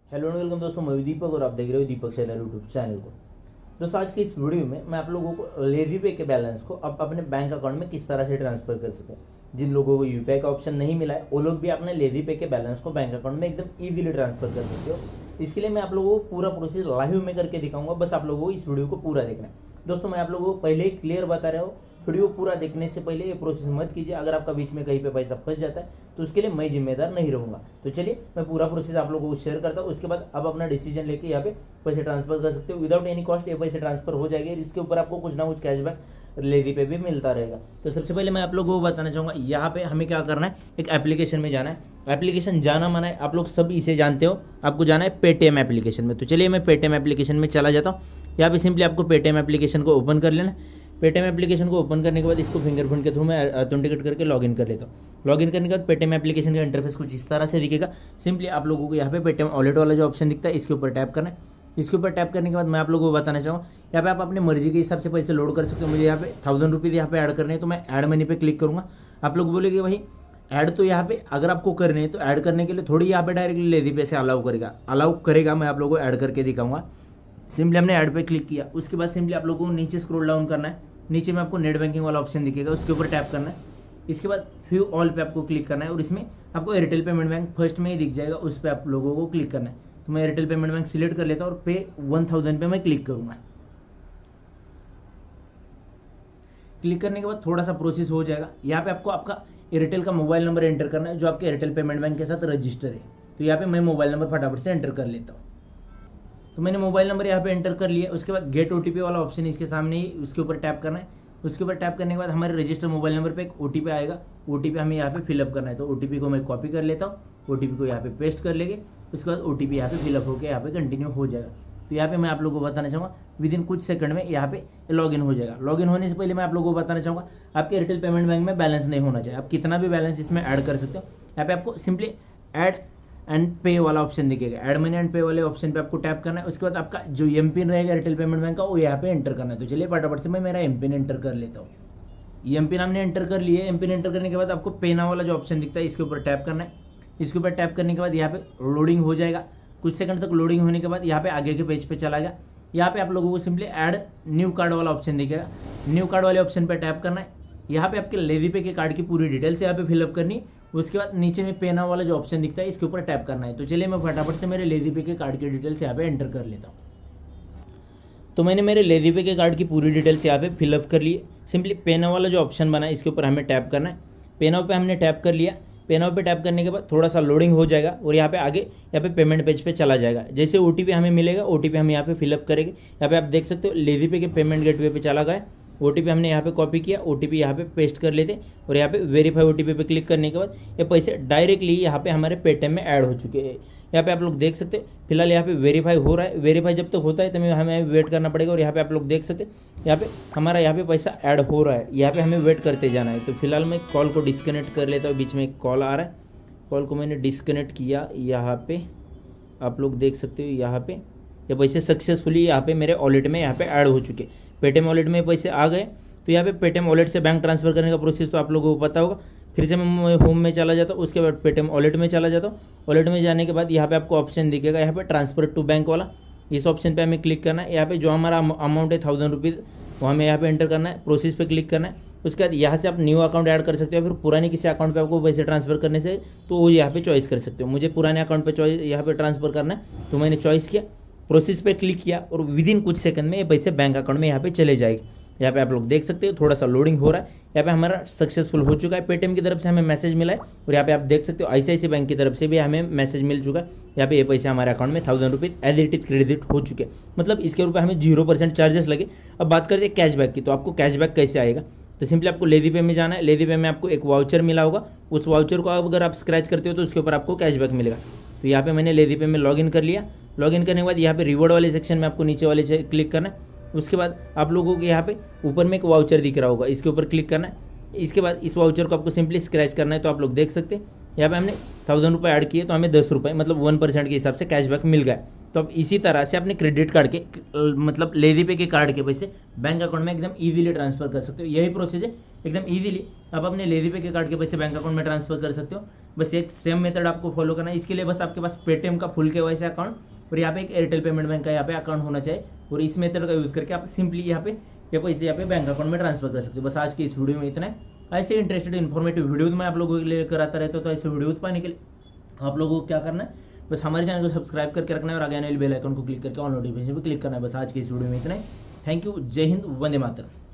Hello and welcome दोस्तों, मैं दीपक और आप देख रहे हो दीपक सेलर यूट्यूब चैनल को। दोस्तों आज की इस वीडियो में मैं आप लोगों को लेवी पे के बैलेंस को आप अपने बैंक अकाउंट में किस तरह से ट्रांसफर कर सकते हैं। जिन लोगों को यूपीआई का ऑप्शन नहीं मिला है वो लोग भी अपने लेवी पे के बैलेंस को बैंक अकाउंट में एकदम ईजिली ट्रांसफर कर सकते हो। इसके लिए मैं आप लोगों को पूरा प्रोसेस लाइव में करके दिखाऊंगा, बस आप लोगों को इस वीडियो को पूरा देखना है। दोस्तों मैं आप लोगों को पहले ही क्लियर बता रहा हूँ, वीडियो पूरा देखने से पहले ये प्रोसेस मत कीजिए। अगर आपका बीच में कहीं पे पैसा फंस जाता है तो उसके लिए मैं जिम्मेदार नहीं रहूंगा। तो चलिए मैं पूरा प्रोसेस आप लोगों को शेयर करता हूँ, उसके बाद आप अपना डिसीजन लेके यहाँ पे पैसे ट्रांसफर कर सकते हो। विदाउट एनी कॉस्ट ये पैसे ट्रांसफर हो जाएंगे। इसके ऊपर आपको कुछ ना कुछ कैशबैक लेवी पे भी मिलता रहेगा। तो सबसे पहले मैं आप लोगों को बताना चाहूंगा, यहाँ पे हमें क्या करना है, एक एप्लीकेशन में जाना है। एप्लीकेशन जाना माना है, आप लोग सब इसे जानते हो, आपको जाना है पेटीएम एप्लीकेशन में। तो चलिए मैं पेटीएम एप्लीकेशन में चला जाता हूँ। यहाँ पे सिंपली आपको पेटीएम एप्लीकेशन को ओपन कर लेना। पेटीएम एप्लीकेशन को ओपन करने के बाद इसको फिंगरप्रिंट के थ्रू मैं ऑथेंटिकेट करके लॉगिन कर लेता हूँ। लॉगिन करने के बाद पेटीएम एप्लीकेशन का इंटरफेस कुछ इस तरह से दिखेगा। सिंपली आप लोगों को यहाँ पे पेटीएम वॉलेट वाला जो ऑप्शन दिखता है इसके ऊपर टैप करना है। इसके ऊपर टैप करने के बाद मैं आप लोगों को बताना चाहूँगा, यहाँ पे आप अपनी मर्जी के हिसाब से पैसे लोड कर सकते हो। मुझे यहाँ पे 1000 रुपीज़ यहाँ पे ऐड करने हैं तो मैं ऐड मनी पे क्लिक करूँगा। आप लोग बोलेंगे भाई ऐड तो यहाँ पे अगर आपको करने हैं तो ऐड करने के लिए थोड़ी यहाँ पे डायरेक्टली लेवी पे से अलाउ करेगा। मैं आप लोगों को ऐड करके दिखाऊंगा। सिंपली हमने ऐड पे क्लिक किया, उसके बाद सिंपली आप लोगों को नीचे स्क्रॉल डाउन करना है। नीचे में आपको नेट बैंकिंग वाला ऑप्शन दिखेगा, उसके ऊपर टैप करना है। इसके बाद व्यू ऑल पे आपको क्लिक करना है और इसमें आपको एयरटेल पेमेंट बैंक फर्स्ट में ही दिख जाएगा, उस पर आप लोगों को क्लिक करना है। तो मैं एयरटेल पेमेंट बैंक सिलेक्ट कर लेता हूँ और पे 1000 पे मैं क्लिक करूंगा। क्लिक करने के बाद थोड़ा सा प्रोसेस हो जाएगा। यहाँ पे आपको आपका एयरटेल का मोबाइल नंबर एंटर करना है जो आपके एयरटेल पेमेंट बैंक के साथ रजिस्टर है। तो यहाँ पे मैं मोबाइल नंबर फटाफट से एंटर कर लेता हूँ। तो मैंने मोबाइल नंबर यहाँ पे एंटर कर लिया। उसके बाद गेट ओटीपी वाला ऑप्शन इसके सामने ही, उसके ऊपर टैप करना है। उसके ऊपर टैप करने के बाद हमारे रजिस्टर मोबाइल नंबर पे एक ओटीपी आएगा। ओटीपी हमें यहाँ पे फिलअप करना है। तो ओटीपी को मैं कॉपी कर लेता हूँ, ओटीपी को यहाँ पे पेस्ट कर लेंगे। उसके बाद ओटीपी यहाँ पे फिलअप होकर यहाँ पे कंटिन्यू हो जाएगा। तो यहाँ पे मैं आप लोगों को बताना चाहूँगा विद इन कुछ सेकंड में यहाँ पे लॉगिन हो जाएगा। लॉगिन होने से पहले मैं आप लोगों को बताना चाहूँगा, आपके एयरटेल पेमेंट बैंक में बैलेंस नहीं होना चाहिए। आप कितना भी बैलेंस इसमें ऐड कर सकते हो। यहाँ पे आपको सिंपली ऐड एंड पे वाला ऑप्शन दिखेगा। ऐड मनी एंड पे वाले ऑप्शन पे आपको टैप करना है। उसके बाद आपका जो एम पिन रहेगा एयरटेल पेमेंट बैंक का वो यहाँ पे एंटर करना है। तो चलिए फटाफट से मैं मेरा एम पिन एंटर कर लेता हूँ। एम पिन हमने एंटर कर लिए। एम पिन एंटर करने के बाद आपको पे नाउ वाला जो ऑप्शन दिखता है इसके ऊपर टैप करना है। इसके ऊपर टैप करने के बाद यहाँ पे लोडिंग हो जाएगा। कुछ सेकंड तक लोडिंग होने के बाद यहाँ पे आगे के पेज पे चला गया। यहाँ पे आप लोगों को सिंपली ऐड न्यू कार्ड वाला ऑप्शन दिखेगा। न्यू कार्ड वाले ऑप्शन पे टैप करना है। यहाँ पे आपके लेवी पे के कार्ड की पूरी डिटेल्स यहाँ पे फिलअप करनी। उसके बाद नीचे में पे नाउ वाला जो ऑप्शन दिखता है इसके ऊपर टैप करना है। तो चलिए मैं फटाफट से मेरे लेवी पे के कार्ड की डिटेल्स यहाँ पे एंटर कर लेता हूँ। तो मैंने मेरे लेवी पे के कार्ड की पूरी डिटेल्स यहाँ पे फिलअप कर लिए। सिंपली पे नाउ वाला जो ऑप्शन बना है इसके ऊपर हमें टैप करना है। पे नाउ पे हमने टैप कर लिया। पे नाउ पे टैप करने के बाद थोड़ा सा लोडिंग हो जाएगा और यहाँ पे आगे यहाँ पे पेमेंट पेज पे चला जाएगा। जैसे ओटीपी हमें मिलेगा ओटीपी हम यहाँ पे फिलअप करेंगे। यहाँ पे आप देख सकते हो लेवी पे के पेमेंट गेटवे पे चला गया। ओटीपी हमने यहाँ पे कॉपी किया, ओटीपी यहाँ पे पेस्ट कर लेते और यहाँ पे वेरीफाई ओटीपी पे क्लिक करने के बाद ये पैसे डायरेक्टली यहाँ पे हमारे पेटीएम में ऐड हो चुके हैं। यहाँ पे आप लोग देख सकते हैं फिलहाल यहाँ पे वेरीफाई हो रहा है। वेरीफाई जब तक होता है तो हमें वेट करना पड़ेगा। और यहाँ पे आप लोग देख सकते हैं यहाँ पे हमारा यहाँ पे पैसा ऐड हो रहा है। यहाँ पे हमें वेट करते जाना है। तो फिलहाल मैं कॉल को डिस्कनेक्ट कर लेता हूँ। बीच में एक कॉल आ रहा है, कॉल को मैंने डिस्कनेक्ट किया। यहाँ पे आप लोग देख सकते हो यहाँ पे ये पैसे सक्सेसफुली यहाँ पे मेरे वॉलेट में यहाँ पे ऐड हो चुके। पेटीएम वॉलेट में पैसे आ गए। तो यहाँ पे पेटीएम वॉलेट से बैंक ट्रांसफर करने का प्रोसेस तो आप लोगों को पता होगा। फिर से मैं होम में चला जाता हूँ, उसके बाद पेटीएम वॉलेट में चला जाता हूँ। वॉलेट में जाने के बाद यहाँ पे आपको ऑप्शन दिखेगा यहाँ पे ट्रांसफर टू बैंक वाला। इस ऑप्शन पे हमें क्लिक करना है। यहाँ पे जो हमारा अमाउंट है 1000 रुपीज़ वो हमें यहाँ पे एंटर करना है। प्रोसेस पे क्लिक करना है। उसके बाद यहाँ से आप न्यू अकाउंट ऐड कर सकते हो। फिर पुराने किसी अकाउंट पे आपको पैसे ट्रांसफर करने से तो वो यहाँ पे चॉइस कर सकते हो। मुझे पुराने अकाउंट पे चॉइस यहाँ पे ट्रांसफर करना है तो मैंने चॉइस किया, प्रोसेस पे क्लिक किया और विद इन कुछ सेकंड में ये पैसे बैंक अकाउंट में यहाँ पे चले जाएंगे। यहाँ पे आप लोग देख सकते हो थोड़ा सा लोडिंग हो रहा है। यहाँ पे हमारा सक्सेसफुल हो चुका है। पेटीएम की तरफ से हमें मैसेज मिला है और यहाँ पे आप देख सकते हो आईसीआईसीआई बैंक की तरफ से भी हमें मैसेज मिल चुका है। यहाँ पे ये पैसे हमारे अकाउंट में 1000 rupees as it is credit हो चुके हैं। मतलब इसके ऊपर हमें 0% चार्जेस लगे। अब बात करते हैं कैशबैक की। तो आपको कैशबैक कैसे आएगा, तो सिंपली आपको लेवी पे में जाना है। लेवी पे में आपको एक वाउचर मिला होगा, उस वाउचर को अगर आप स्क्रैच करते हो तो उसके ऊपर आपको कैशबैक मिलेगा। तो यहाँ पे मैंने लेवी पे में लॉगिन कर लिया। लॉगिन करने के बाद यहाँ पे रिवॉर्ड वाले सेक्शन में आपको नीचे वाले से क्लिक करना है। उसके बाद आप लोगों को यहाँ पे ऊपर में एक वाउचर दिख रहा होगा, इसके ऊपर क्लिक करना है। इसके बाद इस वाउचर को आपको सिंपली स्क्रैच करना है। तो आप लोग देख सकते हैं यहाँ पे हमने 1000 रुपये ऐड किए तो हमें 10 रुपये मतलब 1% के हिसाब से कैशबैक मिल गया। तो अब इसी तरह से अपने क्रेडिट कार्ड के मतलब लेवी पे के कार्ड के पैसे बैंक अकाउंट में एकदम इजीली ट्रांसफर कर सकते हो। यही प्रोसेस है एकदम इजीली आप अपने लेजी पे के कार्ड के पैसे बैंक अकाउंट में ट्रांसफर कर सकते हो। बस एक सेम मेथड आपको फॉलो करना है। इसके लिए बस आपके पास पेटीएम का फुल केवाईसी अकाउंट और यहाँ पे एक एयरटेल पेमेंट बैंक का यहाँ पे अकाउंट होना चाहिए, और इस मेथड का यूज करके आप सिंपली यहाँ पे ये पैसे यहाँ पे बैंक अकाउंट में ट्रांसफर कर सकते हो। बस आज की इस वीडियो में इतना है। ऐसे इंटरेस्टेड इन्फॉर्मेटिव वीडियोज मैं आप लोगों के लिए कराता रहता हूँ, तो ऐसे वीडियोज पाने के लिए आप लोगों को क्या करना है, बस हमारे चैनल को सब्सक्राइब करके रखना है और आगे आने वाले बेल आइकन को क्लिक करके ऑल नोटिफिकेशन पे क्लिक करना है। बस आज की इस वीडियो में इतना है। थैंक यू, जय हिंद, वंदे मातरम।